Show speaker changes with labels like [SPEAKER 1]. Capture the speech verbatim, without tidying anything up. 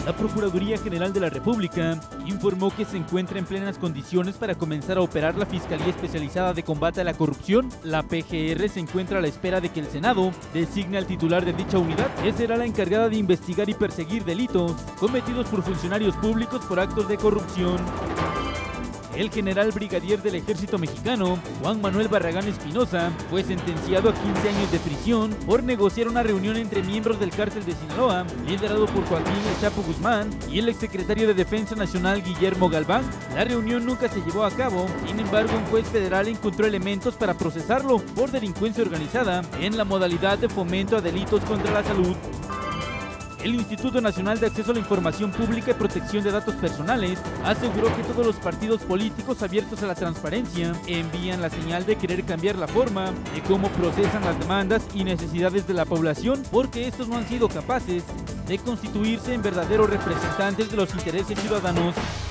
[SPEAKER 1] La Procuraduría General de la República informó que se encuentra en plenas condiciones para comenzar a operar la Fiscalía Especializada de Combate a la Corrupción. La P G R se encuentra a la espera de que el Senado designe al titular de dicha unidad, que será la encargada de investigar y perseguir delitos cometidos por funcionarios públicos por actos de corrupción. El general brigadier del Ejército Mexicano, Juan Manuel Barragán Espinosa, fue sentenciado a quince años de prisión por negociar una reunión entre miembros del cártel de Sinaloa, liderado por Joaquín El Chapo Guzmán y el exsecretario de Defensa Nacional Guillermo Galván. La reunión nunca se llevó a cabo, sin embargo un juez federal encontró elementos para procesarlo por delincuencia organizada en la modalidad de fomento a delitos contra la salud. El Instituto Nacional de Acceso a la Información Pública y Protección de Datos Personales aseguró que todos los partidos políticos abiertos a la transparencia envían la señal de querer cambiar la forma de cómo procesan las demandas y necesidades de la población, porque estos no han sido capaces de constituirse en verdaderos representantes de los intereses ciudadanos.